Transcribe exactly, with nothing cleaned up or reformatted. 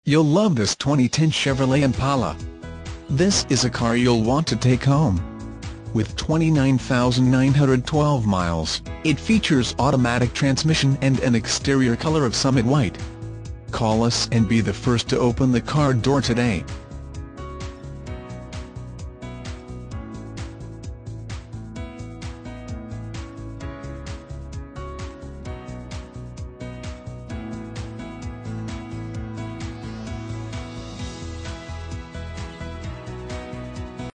You'll love this twenty ten Chevrolet Impala. This is a car you'll want to take home. With twenty-nine thousand nine hundred twelve miles, it features automatic transmission and an exterior color of summit white. Call us and be the first to open the car door today.